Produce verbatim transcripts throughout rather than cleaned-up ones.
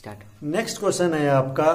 Start. Next question है आपका,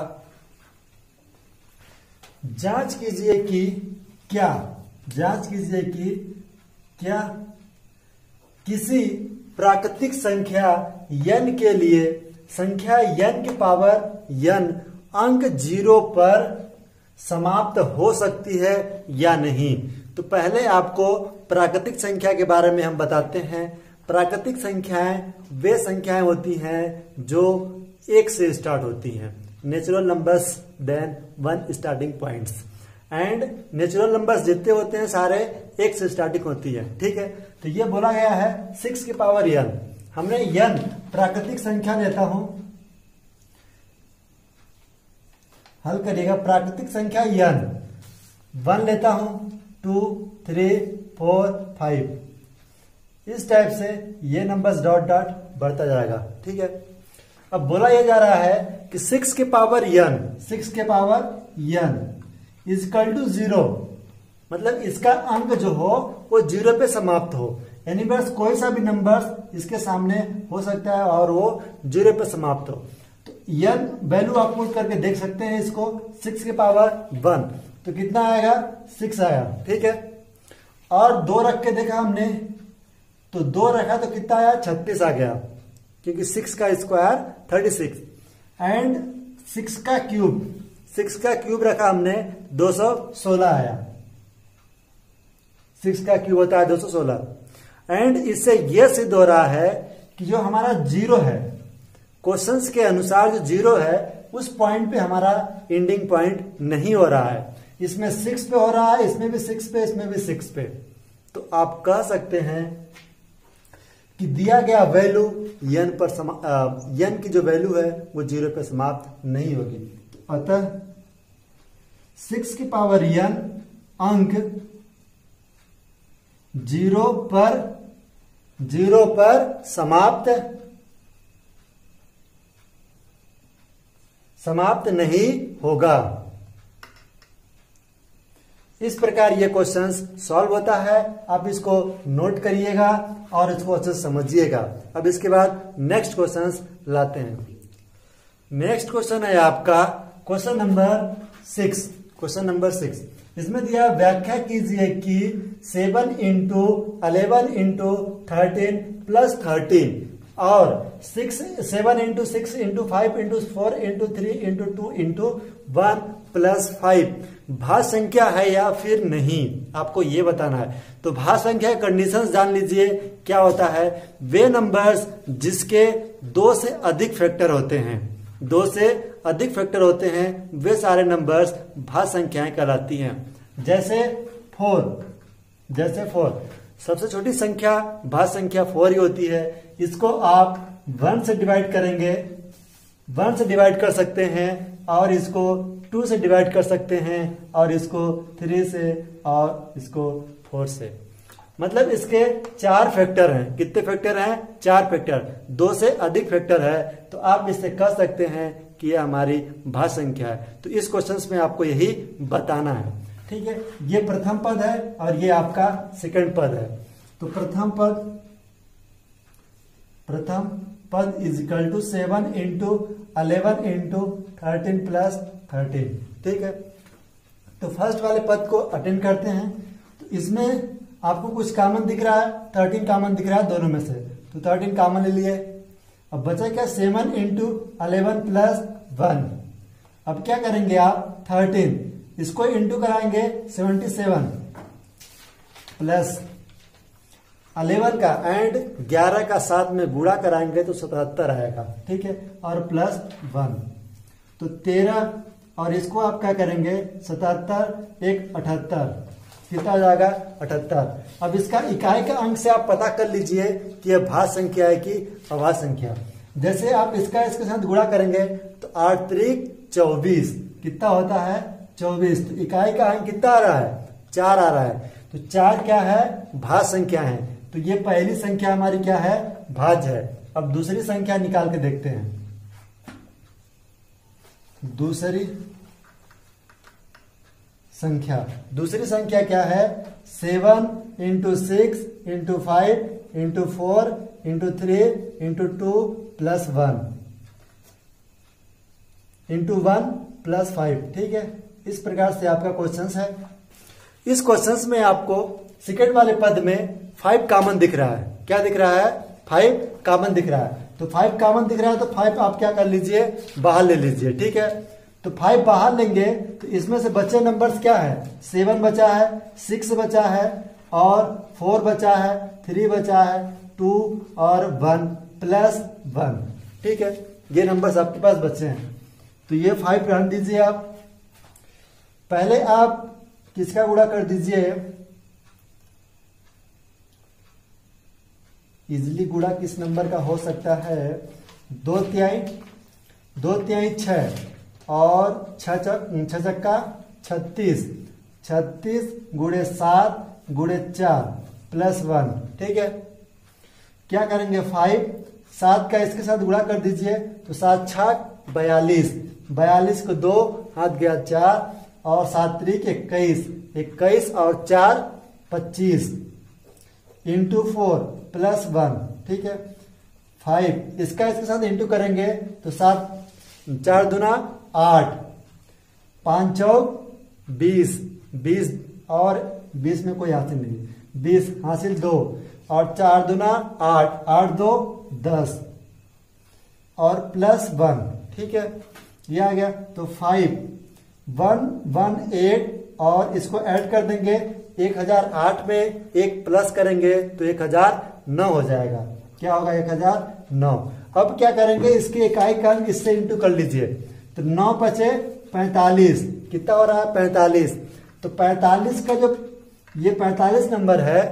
जांच कीजिए कि क्या जांच कीजिए कि क्या किसी प्राकृतिक संख्या n के लिए संख्या n की पावर n अंक जीरो पर समाप्त हो सकती है या नहीं। तो पहले आपको प्राकृतिक संख्या के बारे में हम बताते हैं। प्राकृतिक संख्याएं वे संख्याएं होती हैं जो एक से स्टार्ट होती हैं। Natural numbers then one starting points, and natural numbers जितने होते हैं सारे एक से स्टार्टिंग होती है। ठीक है, तो ये बोला गया है सिक्स की पावर n। हमने n प्राकृतिक संख्या लेता हूं, हल करिएगा। प्राकृतिक संख्या n वन लेता हूं, टू थ्री फोर फाइव, इस टाइप से ये नंबर्स डॉट डॉट बढ़ता जाएगा। ठीक है, अब बोला यह जा रहा है कि सिक्स के पावर n सिक्स के power n is equal to zero, मतलब इसका अंक जो हो वो जीरो पे समाप्त हो। यानी बस कोई सा भी नंबर इसके सामने हो सकता है और वो जीरो पे समाप्त हो। तो n वैल्यू आप पुट करके देख सकते हैं इसको। सिक्स के पावर वन तो कितना आएगा, सिक्स आया। ठीक है, और दो रख के देखा हमने तो दो रखा तो कितना आया, छत्तीस आ गया, क्योंकि सिक्स का square thirty six, and six का क्यूब सिक्स का क्यूब रखा हमने दो सौ सोलह आया। सिक्स का क्यूब होता है दो सौ सोलह। एंड इससे यह सिद्ध हो रहा है कि जो हमारा जीरो है, क्वेश्चंस के अनुसार जो जीरो है उस पॉइंट पे हमारा एंडिंग पॉइंट नहीं हो रहा है। इसमें सिक्स पे हो रहा है, इसमें भी सिक्स पे, इसमें भी सिक्स पे। तो आप कह सकते हैं कि दिया गया वैल्यू n पर समा n की जो वैल्यू है वो जीरो पे समाप्त नहीं होगी। अतः सिक्स की पावर n अंक जीरो पर जीरो पर समाप्त समाप्त नहीं होगा। इस प्रकार ये क्वेश्चंस सॉल्व होता है। आप इसको नोट करिएगा और इसको अच्छे से समझिएगा। अब इसके बाद नेक्स्ट क्वेश्चंस लाते हैं। नेक्स्ट क्वेश्चन है आपका question number six. Question number six इसमें दिया व्याख्या कीजिए कि seven into eleven into thirteen plus thirteen और six seven into six into five into four into three into two into one plus five भाज्य संख्या है या फिर नहीं, आपको ये बताना है। तो भाज्य संख्या कंडीशंस जान लीजिए क्या होता है। वे नंबर्स जिसके दो से अधिक फैक्टर होते हैं, दो से अधिक फैक्टर होते हैं, वे सारे नंबर्स भाज्य संख्याएं कहलाती हैं। जैसे फोर जैसे फोर सबसे छोटी संख्या भाज्य संख्या फोर ही होती है। इसको आप वन से डिवाइड करेंगे, वन से डिवाइड कर सकते हैं, और इसको टू से डिवाइड कर सकते हैं, और इसको थ्री से, और इसको फोर से। मतलब इसके चार फैक्टर हैं। कितने फैक्टर हैं, चार फैक्टर। दो से अधिक फैक्टर है तो आप इससे कह सकते हैं कि ये हमारी भाज्य संख्या है। तो इस क्वेश्चन में आपको यही बताना है। ठीक है, ये प्रथम पद है और ये आपका सेकंड पद है। तो प्रथम पद प्रथम पद is equal to seven into eleven into thirteen plus thirteen. ठीक है, तो फर्स्ट वाले पद को अटेंड करते हैं। तो इसमें आपको कुछ कॉमन दिख रहा है, थर्टीन कॉमन दिख रहा है दोनों में से, तो थर्टीन कॉमन ले लिए। अब बचा क्या, seven into eleven plus one. अब क्या करेंगे आप, थर्टीन इसको इंटू कराएंगे सेवेंटी सेवन प्लस अलेवन का, एंड ग्यारह का साथ में गुणा कराएंगे तो सतहत्तर आएगा। ठीक है, और प्लस वन तो तेरह, और इसको आप क्या करेंगे, सतहत्तर एक अठहत्तर, कितना जाएगा, अठहत्तर। अब इसका इकाई का अंक से आप पता कर लीजिए कि यह भाज्य संख्या है कि अभाज्य संख्या। जैसे आप इसका इसके साथ गुणा करेंगे तो आठ त्रिक चौबीस, कितना होता है, चौबीस। तो इकाई का अंक कितना आ रहा है, चार आ रहा है। तो चार क्या है, भाज्य संख्या है। तो ये पहली संख्या हमारी क्या है, भाज्य है। अब दूसरी संख्या निकाल के देखते हैं। दूसरी संख्या दूसरी संख्या क्या है, seven into six into five into four into three into two plus one. Into one plus five. ठीक है, इस प्रकार से आपका क्वेश्चन है। इस क्वेश्चन में आपको सेकंड वाले पद में फाइव कॉमन दिख रहा है। क्या दिख रहा है? फाइव कॉमन दिख रहा है। तो फाइव कॉमन दिख रहा है तो फाइव आप क्या कर लीजिए, बाहर ले लीजिए। ठीक है, तो फाइव बाहर लेंगे तो इसमें से बचे नंबर्स क्या है? सेवन बचा है, सिक्स बचा है और फोर बचा है, थ्री बचा है, टू और वन प्लस वन। ठीक है, ये नंबर्स आपके पास बचे हैं। तो ये फाइव रन दीजिए आप। पहले आप किसका गुणा कर दीजिए? इजिली गुणा किस नंबर का हो सकता है? दो तिहाई दो तिहाई छह और छह चक्का छत्तीस, छत्तीस गुणे सात गुणे चार प्लस वन। ठीक है, क्या करेंगे? फाइव सात का इसके साथ गुणा कर दीजिए तो सात छक बयालीस, बयालीस को दो हाथ गया चार और सात त्रिक इक्कीस, इक्कीस और चार पच्चीस इंटू फोर प्लस वन। ठीक है, फाइव इसका इसके साथ इंटू करेंगे तो सात चार दुना आठ, पांच चौक बीस, बीस और बीस में कोई हासिल नहीं, बीस हासिल दो और चार दुना आठ, आठ दो दस और प्लस वन। ठीक है, ये आ गया। तो फाइव वन वन एट और इसको ऐड कर देंगे एक हजार आठ में एक प्लस करेंगे तो एक हजार नौ हो जाएगा। क्या होगा? एक हजार नौ। अब क्या करेंगे? इसकी इकाई का इससे इंटू कर लीजिए तो नौ पचे पैंतालीस, कितना हो रहा है? पैंतालीस। तो पैंतालीस का जो ये पैंतालीस नंबर है,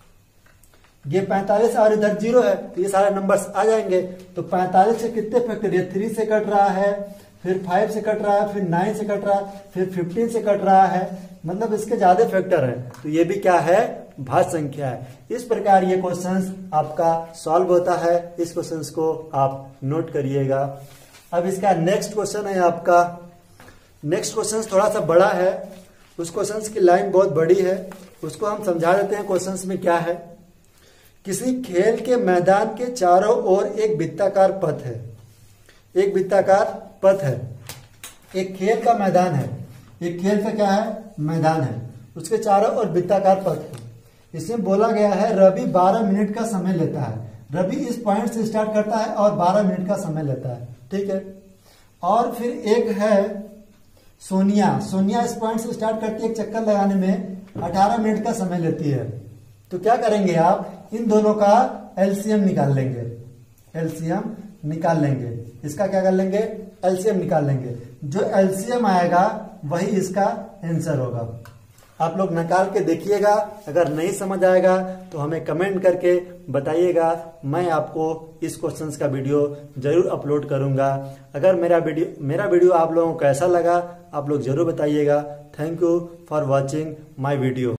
ये पैंतालीस और इधर जीरो है तो ये सारे नंबर्स आ जाएंगे। तो पैंतालीस से कितने फैक्टर? ये थ्री से कट रहा है, फिर फाइव से कट रहा है, फिर नाइन से कट रहा है, फिर फिफ्टीन से कट रहा है, मतलब इसके ज्यादा फैक्टर है। तो ये भी क्या है? भाज्य संख्या है। इस प्रकार ये क्वेश्चंस आपका सॉल्व होता है। इस क्वेश्चंस को आप नोट करिएगा। अब इसका नेक्स्ट क्वेश्चन है आपका, नेक्स्ट क्वेश्चन थोड़ा सा बड़ा है, उस क्वेश्चन की लाइन बहुत बड़ी है, उसको हम समझा देते हैं। क्वेश्चन में क्या है? किसी खेल के मैदान के चारों ओर एक वृत्ताकार पथ है, एक वृत्ताकार पथ है, एक खेल का मैदान है, एक खेल का क्या है? मैदान है, उसके चारों ओर वृत्ताकार पथ है। इसमें बोला गया है रवि बारह मिनट का समय लेता है। रवि इस पॉइंट से स्टार्ट करता है और बारह मिनट का समय लेता है। ठीक है, और फिर एक है सोनिया, सोनिया इस पॉइंट से स्टार्ट करती है, एक चक्कर लगाने में अठारह मिनट का समय लेती है। तो क्या करेंगे आप? इन दोनों का एलसीएम निकाल लेंगे, एलसीएम निकाल लेंगे। इसका क्या कर लेंगे? एलसीएम निकाल लेंगे। जो एलसीएम आएगा वही इसका आंसर होगा। आप लोग निकाल के देखिएगा। अगर नहीं समझ आएगा तो हमें कमेंट करके बताइएगा, मैं आपको इस क्वेश्चंस का वीडियो जरूर अपलोड करूंगा। अगर मेरा वीडियो मेरा वीडियो आप लोगों को कैसा लगा आप लोग जरूर बताइएगा। Thank you for watching my video.